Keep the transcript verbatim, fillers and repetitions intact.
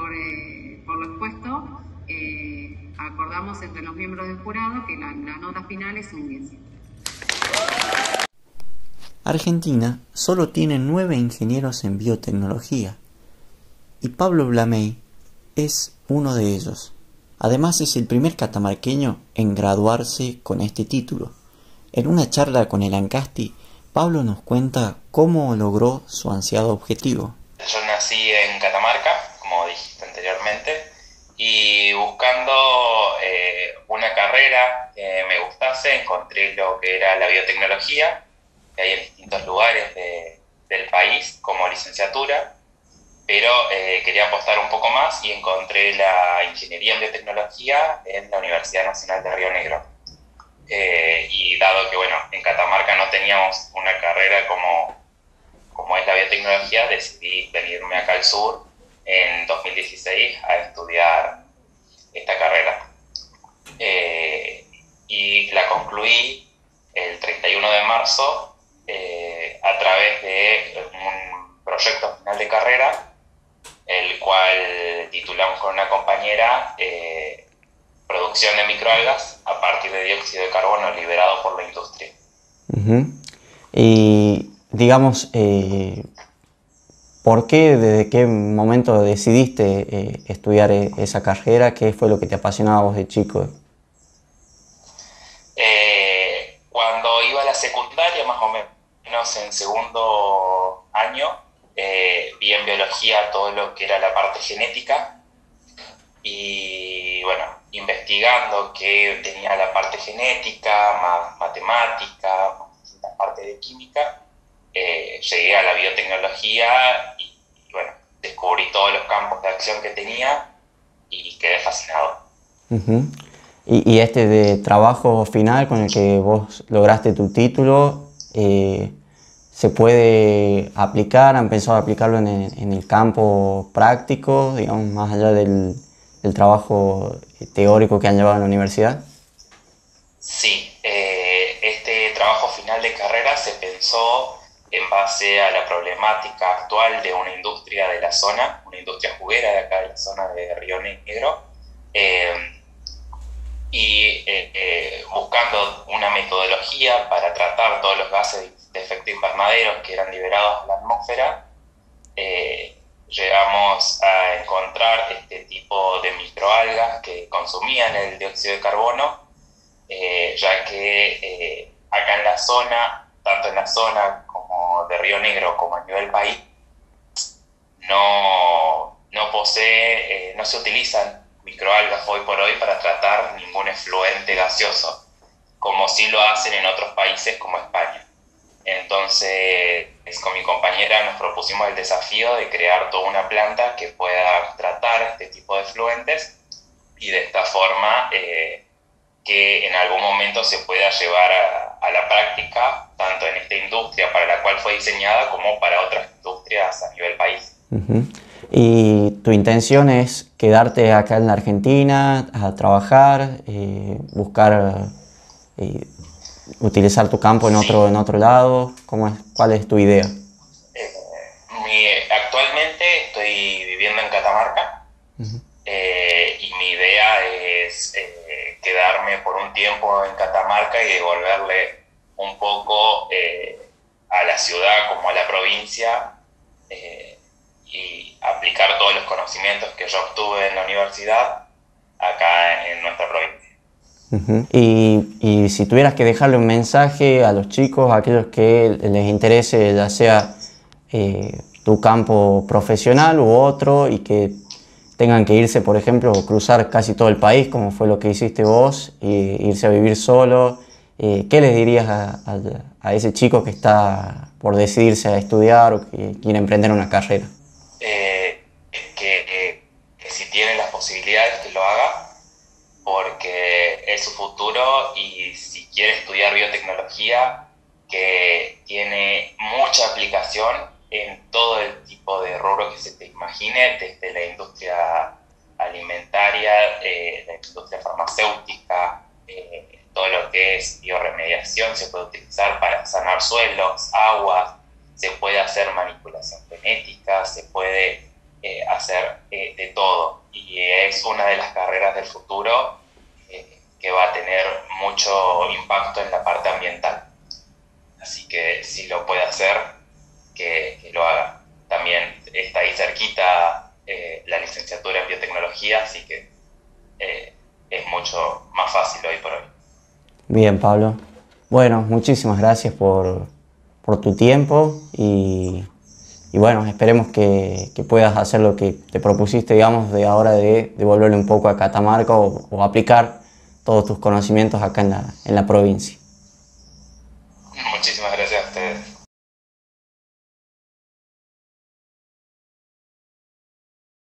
por, eh, por lo expuesto, eh, acordamos entre los miembros del jurado que la, la nota final es un diez. Argentina solo tiene nueve ingenieros en biotecnología y Pablo Blamey es uno de ellos. Además es el primer catamarqueño en graduarse con este título. En una charla con el Ancasti, Pablo nos cuenta cómo logró su ansiado objetivo. Yo nací en Catamarca, como dijiste anteriormente, y buscando eh, una carrera que me gustase, encontré lo que era la biotecnología, que hay en distintos lugares de, del país como licenciatura, pero eh, quería apostar un poco más y encontré la ingeniería en biotecnología en la Universidad Nacional de Río Negro. Eh, y dado que, bueno, en Catamarca no teníamos una carrera como, como es la biotecnología, decidí venirme acá al sur en dos mil dieciséis a estudiar esta carrera. Eh, y la concluí el treinta y uno de marzo eh, a través de un proyecto final de carrera, el cual titulamos con una compañera eh, Producción de microalgas a partir de dióxido de carbono liberado por la industria. Uh-huh. Y digamos, eh, ¿por qué, desde qué momento decidiste eh, estudiar esa carrera? ¿Qué fue lo que te apasionaba a vos de chico? Eh, cuando iba a la secundaria, más o menos en segundo año, eh, vi en biología todo lo que era la parte genética. Y bueno, investigando qué tenía la parte genética, más matemática, más la parte de química, eh, llegué a la biotecnología y, y bueno, descubrí todos los campos de acción que tenía y quedé fascinado. Uh-huh. y, y este de trabajo final con el que vos lograste tu título, eh, ¿se puede aplicar? ¿Han pensado aplicarlo en el, en el campo práctico, digamos, más allá del el trabajo teórico que han llevado en la universidad? Sí, eh, este trabajo final de carrera se pensó en base a la problemática actual de una industria de la zona, una industria juguera de acá de la zona de Río Negro, eh, y eh, eh, buscando una metodología para tratar todos los gases de efecto invernadero que eran liberados a la atmósfera. eh, Llegamos a encontrar este tipo de microalgas que consumían el dióxido de carbono, eh, ya que eh, acá en la zona, tanto en la zona como de Río Negro como a nivel país, no, no posee, eh, no se utilizan microalgas hoy por hoy para tratar ningún efluente gaseoso, como sí lo hacen en otros países como España. Entonces, con mi compañera nos propusimos el desafío de crear toda una planta que pueda tratar este tipo de efluentes y de esta forma eh, que en algún momento se pueda llevar a, a la práctica, tanto en esta industria para la cual fue diseñada como para otras industrias a nivel país. Uh-huh. ¿Y tu intención es quedarte acá en la Argentina a trabajar, eh, buscar... Eh, utilizar tu campo en otro, sí. en otro lado? ¿Cómo es? ¿Cuál es tu idea? Eh, mi, actualmente estoy viviendo en Catamarca. Uh-huh. eh, y mi idea es eh, quedarme por un tiempo en Catamarca y devolverle un poco eh, a la ciudad como a la provincia eh, y aplicar todos los conocimientos que yo obtuve en la universidad acá en nuestra provincia. Uh-huh. y, y si tuvieras que dejarle un mensaje a los chicos, a aquellos que les interese ya sea eh, tu campo profesional u otro y que tengan que irse, por ejemplo, cruzar casi todo el país como fue lo que hiciste vos, e irse a vivir solo, eh, ¿qué les dirías a, a, a ese chico que está por decidirse a estudiar o que quiere emprender una carrera? Eh, que, que, que si tiene las posibilidades que lo haga, porque es su futuro, y si quiere estudiar biotecnología, que tiene mucha aplicación en todo el tipo de rubro que se te imagine, desde la industria alimentaria, eh, la industria farmacéutica, eh, todo lo que es bioremediación se puede utilizar para sanar suelos, aguas, se puede hacer manipulación genética, se puede eh, hacer eh, de todo. del futuro eh, que va a tener mucho impacto en la parte ambiental. Así que si lo puede hacer, que, que lo haga. También está ahí cerquita eh, la licenciatura en biotecnología, así que eh, es mucho más fácil hoy por hoy. Bien, Pablo. Bueno, muchísimas gracias por, por tu tiempo y, y bueno, esperemos que, que puedas hacer lo que te propusiste, digamos, de ahora de devolverle un poco a Catamarca o, o aplicar todos tus conocimientos acá en la, en la provincia. Muchísimas